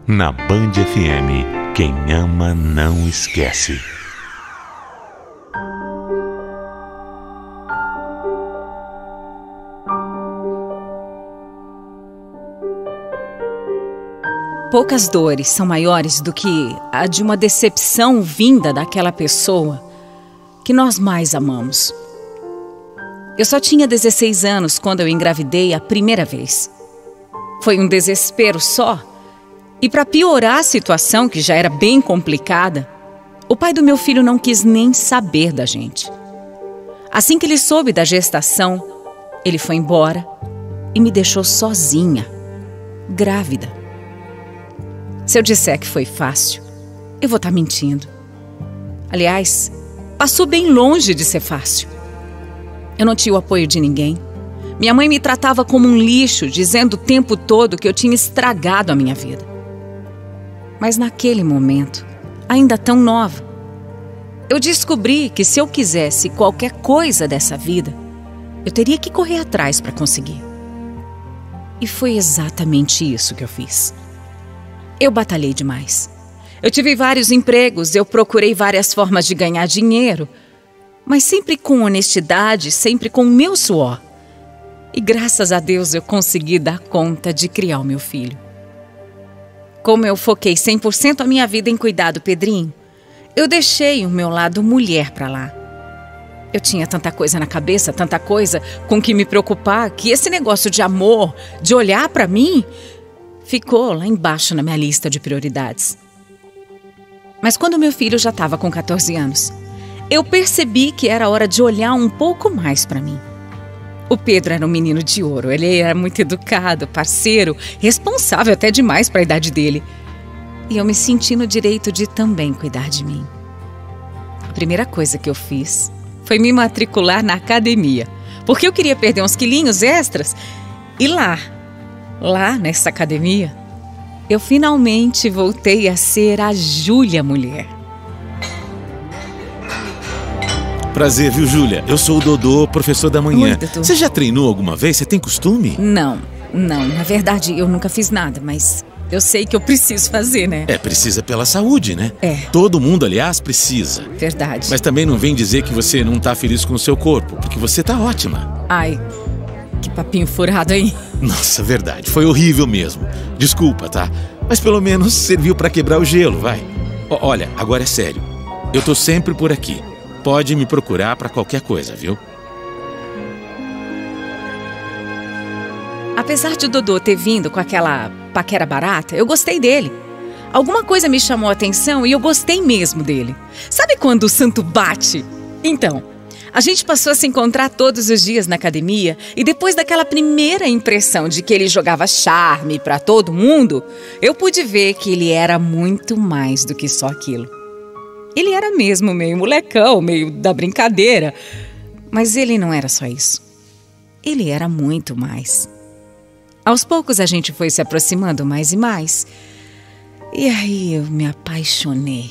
Na Band FM, quem ama não esquece. Poucas dores são maiores do que a de uma decepção vinda daquela pessoa que nós mais amamos. Eu só tinha 16 anos quando eu engravidei a primeira vez. Foi um desespero só. E para piorar a situação, que já era bem complicada, o pai do meu filho não quis nem saber da gente. Assim que ele soube da gestação, ele foi embora e me deixou sozinha, grávida. Se eu disser que foi fácil, eu vou estar mentindo. Aliás, passou bem longe de ser fácil. Eu não tinha o apoio de ninguém. Minha mãe me tratava como um lixo, dizendo o tempo todo que eu tinha estragado a minha vida. Mas naquele momento, ainda tão nova, eu descobri que se eu quisesse qualquer coisa dessa vida, eu teria que correr atrás para conseguir. E foi exatamente isso que eu fiz. Eu batalhei demais. Eu tive vários empregos, eu procurei várias formas de ganhar dinheiro, mas sempre com honestidade, sempre com o meu suor. E graças a Deus eu consegui dar conta de criar o meu filho. Como eu foquei 100% a minha vida em cuidar do Pedrinho, eu deixei o meu lado mulher para lá. Eu tinha tanta coisa na cabeça, tanta coisa com que me preocupar, que esse negócio de amor, de olhar para mim, ficou lá embaixo na minha lista de prioridades. Mas quando meu filho já estava com 14 anos, eu percebi que era hora de olhar um pouco mais para mim. O Pedro era um menino de ouro, ele era muito educado, parceiro, responsável até demais para a idade dele. E eu me senti no direito de também cuidar de mim. A primeira coisa que eu fiz foi me matricular na academia, porque eu queria perder uns quilinhos extras. E lá nessa academia, eu finalmente voltei a ser a Júlia mulher. Prazer, viu, Júlia? Eu sou o Dodô, professor da manhã. Oi, Dodô. Você já treinou alguma vez? Você tem costume? Não. Na verdade, eu nunca fiz nada, mas eu sei que eu preciso fazer, né? Precisa pela saúde, né? É. Todo mundo, aliás, precisa. Verdade. Mas também não vem dizer que você não tá feliz com o seu corpo, porque você tá ótima. Ai, que papinho furado aí. Nossa, verdade. Foi horrível mesmo. Desculpa, tá? Mas pelo menos serviu pra quebrar o gelo, vai. Olha, agora é sério. Eu tô sempre por aqui. Pode me procurar pra qualquer coisa, viu? Apesar de o Dodô ter vindo com aquela paquera barata, eu gostei dele. Alguma coisa me chamou a atenção e eu gostei mesmo dele. Sabe quando o santo bate? Então, a gente passou a se encontrar todos os dias na academia e depois daquela primeira impressão de que ele jogava charme pra todo mundo, eu pude ver que ele era muito mais do que só aquilo. Ele era mesmo meio molecão, meio da brincadeira. Mas ele não era só isso. Ele era muito mais. Aos poucos a gente foi se aproximando mais e mais. E aí eu me apaixonei.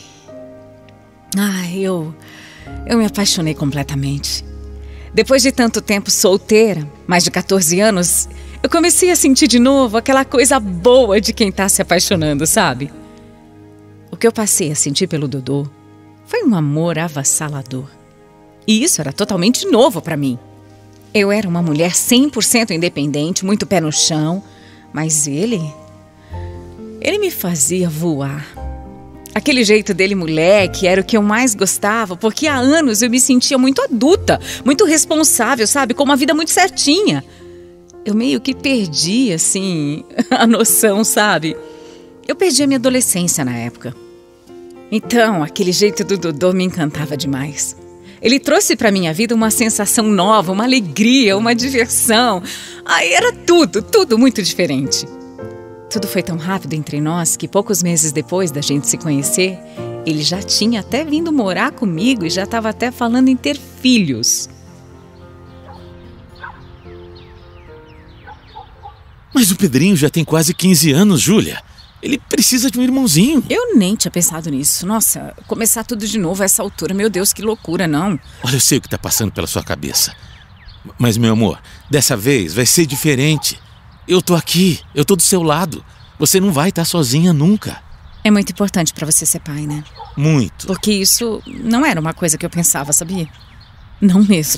Eu me apaixonei completamente. Depois de tanto tempo solteira, mais de 14 anos, eu comecei a sentir de novo aquela coisa boa de quem tá se apaixonando, sabe? O que eu passei a sentir pelo Dodô foi um amor avassalador. E isso era totalmente novo para mim. Eu era uma mulher 100% independente, muito pé no chão, mas ele me fazia voar. Aquele jeito dele moleque era o que eu mais gostava, porque há anos eu me sentia muito adulta, muito responsável, sabe? Com uma vida muito certinha. Eu meio que perdi, assim, a noção, sabe? Eu perdi a minha adolescência na época. Então, aquele jeito do Dodô me encantava demais. Ele trouxe para minha vida uma sensação nova, uma alegria, uma diversão. Era tudo muito diferente. Tudo foi tão rápido entre nós que poucos meses depois da gente se conhecer, ele já tinha até vindo morar comigo e já estava até falando em ter filhos. Mas o Pedrinho já tem quase 15 anos, Júlia. Ele precisa de um irmãozinho. Eu nem tinha pensado nisso. Nossa, começar tudo de novo a essa altura. Meu Deus, que loucura, não. Olha, eu sei o que tá passando pela sua cabeça. Mas, meu amor, dessa vez vai ser diferente. Eu tô aqui, eu tô do seu lado. Você não vai estar sozinha nunca. É muito importante pra você ser pai, né? Muito. Porque isso não era uma coisa que eu pensava, sabia? Não mesmo.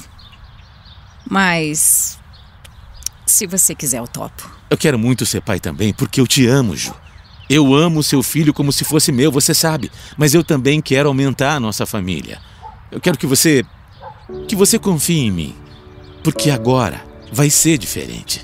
Mas se você quiser, eu topo. Eu quero muito ser pai também, porque eu te amo, Ju. Eu amo seu filho como se fosse meu, você sabe. Mas eu também quero aumentar a nossa família. Eu quero que você confie em mim. Porque agora vai ser diferente.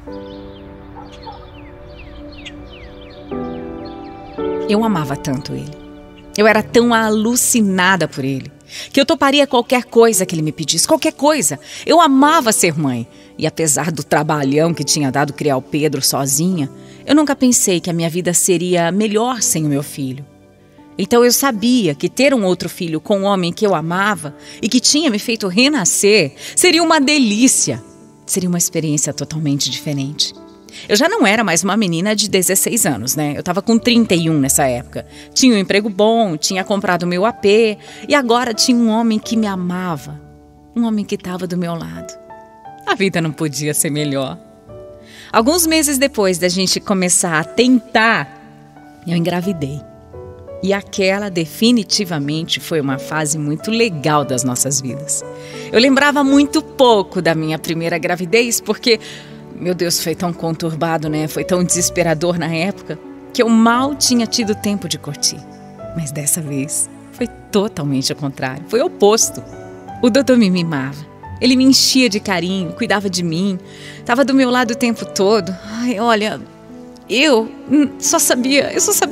Eu amava tanto ele. Eu era tão alucinada por ele, que eu toparia qualquer coisa que ele me pedisse, qualquer coisa. Eu amava ser mãe. E apesar do trabalhão que tinha dado criar o Pedro sozinha, eu nunca pensei que a minha vida seria melhor sem o meu filho. Então eu sabia que ter um outro filho com um homem que eu amava e que tinha me feito renascer seria uma delícia. Seria uma experiência totalmente diferente. Eu já não era mais uma menina de 16 anos, né? Eu estava com 31 nessa época. Tinha um emprego bom, tinha comprado meu AP e agora tinha um homem que me amava. Um homem que estava do meu lado. A vida não podia ser melhor. Alguns meses depois da gente começar a tentar, eu engravidei. E aquela definitivamente foi uma fase muito legal das nossas vidas. Eu lembrava muito pouco da minha primeira gravidez porque, meu Deus, foi tão conturbado, né? Foi tão desesperador na época que eu mal tinha tido tempo de curtir. Mas dessa vez foi totalmente ao contrário, foi o oposto. O doutor me mimava. Ele me enchia de carinho, cuidava de mim, estava do meu lado o tempo todo. Ai, olha, eu só sabia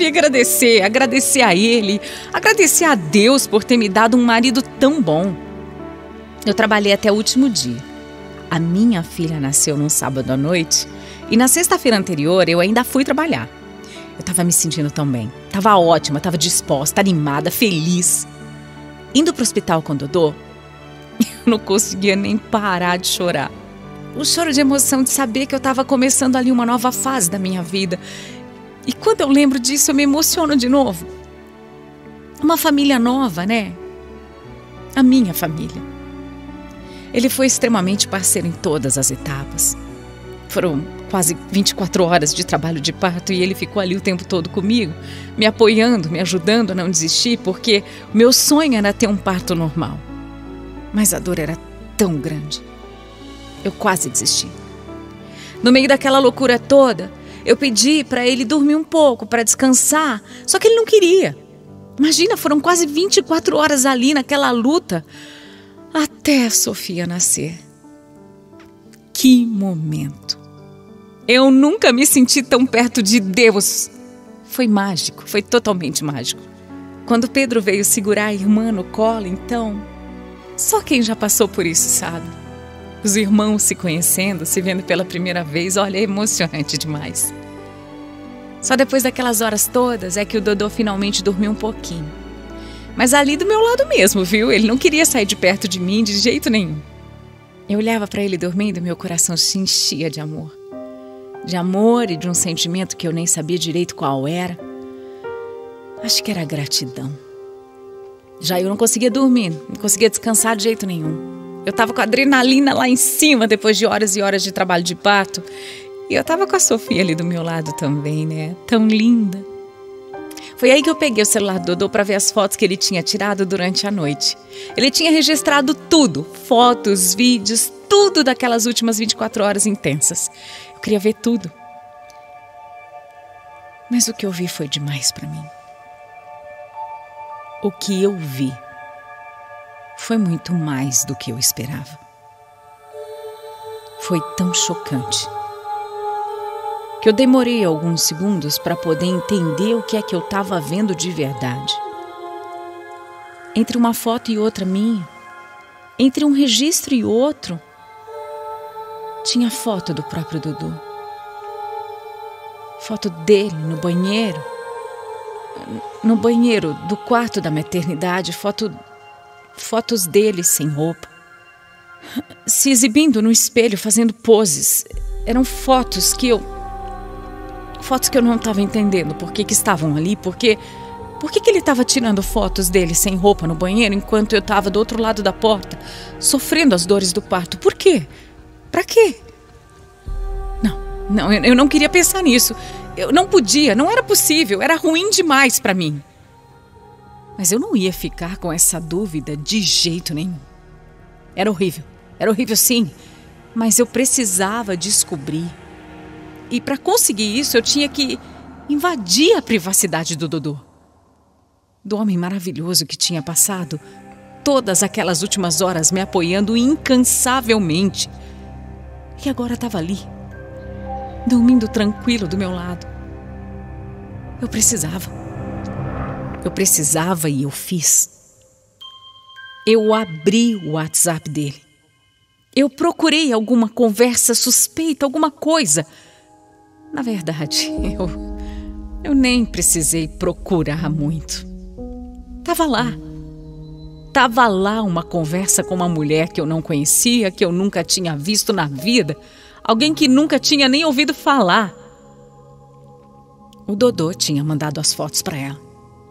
agradecer a ele, agradecer a Deus por ter me dado um marido tão bom. Eu trabalhei até o último dia. A minha filha nasceu num sábado à noite e na sexta-feira anterior eu ainda fui trabalhar. Eu estava me sentindo tão bem, estava ótima, estava disposta, animada, feliz. Indo para o hospital com o Dodô, eu não conseguia nem parar de chorar. O choro de emoção de saber que eu estava começando ali uma nova fase da minha vida. E quando eu lembro disso, eu me emociono de novo. Uma família nova, né? A minha família. Ele foi extremamente parceiro em todas as etapas. Foram quase 24 horas de trabalho de parto e ele ficou ali o tempo todo comigo, me apoiando, me ajudando a não desistir, porque o meu sonho era ter um parto normal. Mas a dor era tão grande. Eu quase desisti. No meio daquela loucura toda, eu pedi para ele dormir um pouco, para descansar, só que ele não queria. Imagina, foram quase 24 horas ali naquela luta, até a Sofia nascer. Que momento! Eu nunca me senti tão perto de Deus. Foi mágico, foi totalmente mágico. Quando Pedro veio segurar a irmã no colo, então... Só quem já passou por isso sabe. Os irmãos se conhecendo, se vendo pela primeira vez, olha, é emocionante demais. Só depois daquelas horas todas é que o Dodô finalmente dormiu um pouquinho. Mas ali do meu lado mesmo, viu? Ele não queria sair de perto de mim de jeito nenhum. Eu olhava para ele dormindo e meu coração se enchia de amor. De amor e de um sentimento que eu nem sabia direito qual era. Acho que era gratidão. Já eu não conseguia dormir, não conseguia descansar de jeito nenhum. Eu estava com a adrenalina lá em cima depois de horas e horas de trabalho de parto. E eu estava com a Sofia ali do meu lado também, né? Tão linda. Foi aí que eu peguei o celular do Dodô para ver as fotos que ele tinha tirado durante a noite. Ele tinha registrado tudo, fotos, vídeos, tudo daquelas últimas 24 horas intensas. Eu queria ver tudo. Mas o que eu vi foi demais para mim. O que eu vi foi muito mais do que eu esperava. Foi tão chocante que eu demorei alguns segundos para poder entender o que é que eu estava vendo de verdade. Entre uma foto e outra minha, entre um registro e outro, tinha foto do próprio Dudu. Foto dele no banheiro do quarto da maternidade, fotos dele sem roupa, se exibindo no espelho, fazendo poses. Eram fotos que eu não estava entendendo por que estavam ali, por que ele estava tirando fotos dele sem roupa no banheiro enquanto eu estava do outro lado da porta, sofrendo as dores do parto. Por quê? Pra quê? Não, eu não queria pensar nisso. Eu não podia, não era possível, era ruim demais para mim. Mas eu não ia ficar com essa dúvida de jeito nenhum. Era horrível sim, mas eu precisava descobrir. E para conseguir isso eu tinha que invadir a privacidade do Dodô. Do homem maravilhoso que tinha passado todas aquelas últimas horas me apoiando incansavelmente. E agora estava ali, dormindo tranquilo do meu lado. Eu precisava e eu fiz. Eu abri o WhatsApp dele. Eu procurei alguma conversa suspeita, alguma coisa. Na verdade, eu nem precisei procurar muito. Tava lá uma conversa com uma mulher que eu não conhecia, que eu nunca tinha visto na vida. Alguém que nunca tinha nem ouvido falar. O Dodô tinha mandado as fotos para ela.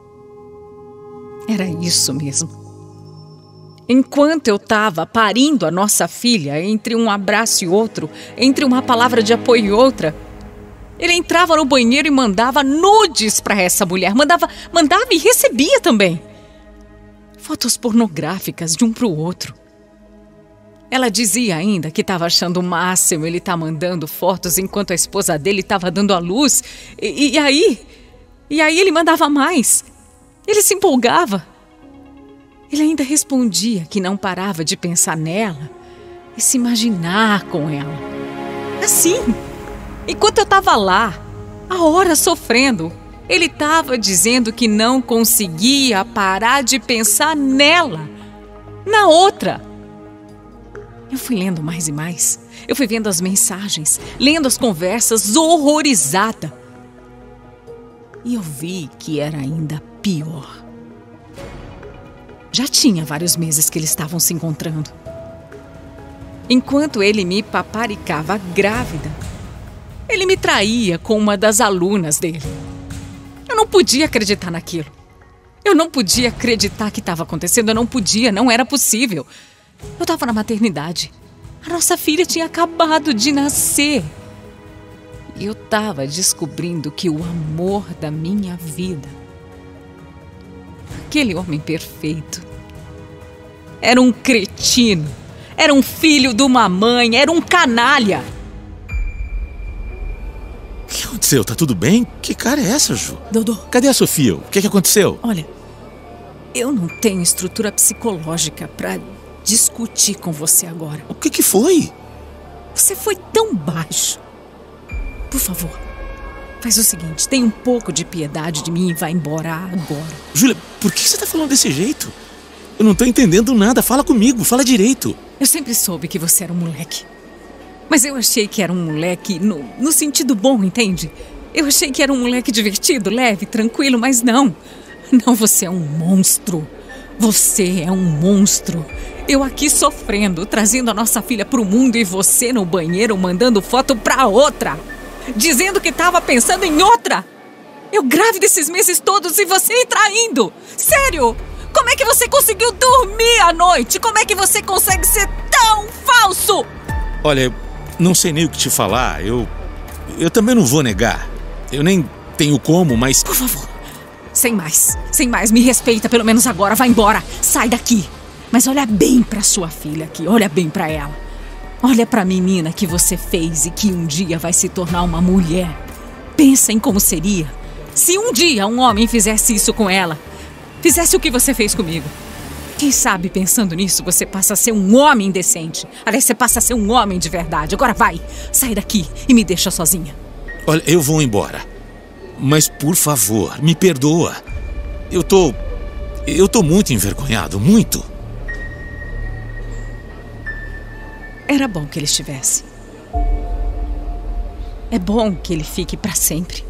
Era isso mesmo. Enquanto eu estava parindo a nossa filha, entre um abraço e outro, entre uma palavra de apoio e outra, ele entrava no banheiro e mandava nudes para essa mulher. Mandava e recebia também. Fotos pornográficas de um para o outro. Ela dizia ainda que estava achando o máximo ele estar mandando fotos enquanto a esposa dele estava dando à luz. E aí ele mandava mais. Ele se empolgava. Ele ainda respondia que não parava de pensar nela e se imaginar com ela. Assim, enquanto eu estava lá, a hora sofrendo, ele estava dizendo que não conseguia parar de pensar nela, na outra. Eu fui lendo mais e mais. Eu fui vendo as mensagens, lendo as conversas, horrorizada. E eu vi que era ainda pior. Já tinha vários meses que eles estavam se encontrando. Enquanto ele me paparicava grávida, ele me traía com uma das alunas dele. Eu não podia acreditar naquilo. Eu não podia acreditar que estava acontecendo. Eu não podia, não era possível. Eu estava na maternidade. A nossa filha tinha acabado de nascer. E eu estava descobrindo que o amor da minha vida, aquele homem perfeito, era um cretino, era um filho de uma mãe, era um canalha. O que aconteceu? Tá tudo bem? Que cara é essa, Ju? Dodô. Cadê a Sofia? O que aconteceu? Olha, eu não tenho estrutura psicológica para discutir com você agora. O que foi? Você foi tão baixo. Por favor, faz o seguinte, tenha um pouco de piedade de mim e vai embora agora. Júlia, por que você tá falando desse jeito? Eu não tô entendendo nada. Fala comigo, fala direito. Eu sempre soube que você era um moleque. Mas eu achei que era um moleque no sentido bom, entende? Eu achei que era um moleque divertido, leve, tranquilo, mas não. Não, você é um monstro. Você é um monstro. Eu aqui sofrendo, trazendo a nossa filha pro mundo e você no banheiro mandando foto pra outra. Dizendo que tava pensando em outra. Eu grávida esses meses todos e você me traindo. Sério? Como é que você conseguiu dormir à noite? Como é que você consegue ser tão falso? Olha, não sei nem o que te falar. Eu também não vou negar. Eu nem tenho como, mas... Por favor, sem mais, me respeita pelo menos agora, vai embora, sai daqui. Mas olha bem pra sua filha aqui, olha bem pra ela. Olha pra menina que você fez e que um dia vai se tornar uma mulher. Pensa em como seria se um dia um homem fizesse isso com ela. Fizesse o que você fez comigo. Quem sabe, pensando nisso, você passa a ser um homem decente. Aliás, você passa a ser um homem de verdade. Agora vai, sai daqui e me deixa sozinha. Olha, eu vou embora. Mas, por favor, me perdoa. Eu tô muito envergonhado, muito. Era bom que ele estivesse. É bom que ele fique para sempre.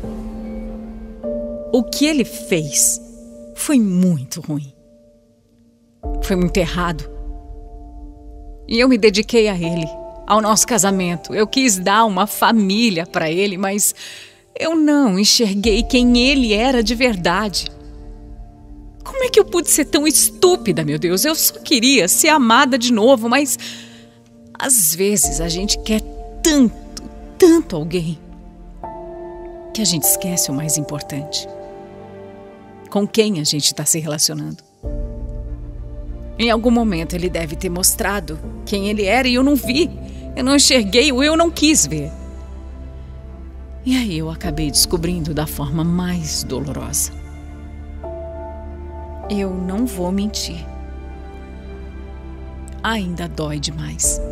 O que ele fez foi muito ruim. Foi muito errado. E eu me dediquei a ele, ao nosso casamento. Eu quis dar uma família para ele, mas eu não enxerguei quem ele era de verdade. Como é que eu pude ser tão estúpida, meu Deus? Eu só queria ser amada de novo, mas às vezes a gente quer tanto alguém. que a gente esquece o mais importante. Com quem a gente está se relacionando. Em algum momento ele deve ter mostrado quem ele era e eu não vi. Eu não enxerguei ou eu não quis ver. E aí eu acabei descobrindo da forma mais dolorosa. Eu não vou mentir. Ainda dói demais.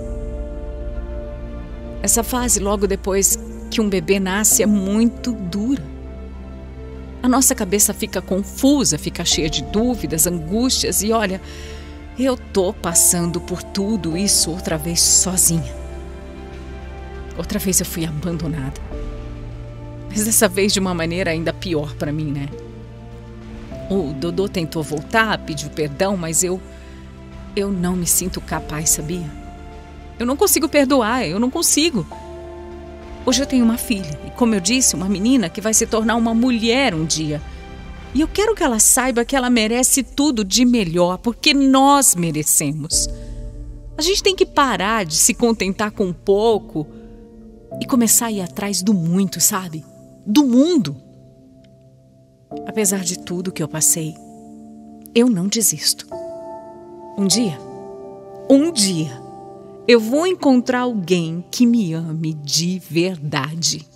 Essa fase logo depois que um bebê nasce é muito dura. A nossa cabeça fica confusa, fica cheia de dúvidas, angústias e olha, eu tô passando por tudo isso outra vez sozinha. Outra vez eu fui abandonada. Mas dessa vez de uma maneira ainda pior para mim, né? O Dodô tentou voltar, pediu perdão, mas eu não me sinto capaz, sabia? Eu não consigo perdoar, eu não consigo. Hoje eu tenho uma filha e, como eu disse, uma menina que vai se tornar uma mulher um dia. E eu quero que ela saiba que ela merece tudo de melhor, porque nós merecemos. A gente tem que parar de se contentar com pouco e começar a ir atrás do muito, sabe? Do mundo. Apesar de tudo que eu passei, eu não desisto. Um dia, eu vou encontrar alguém que me ame de verdade.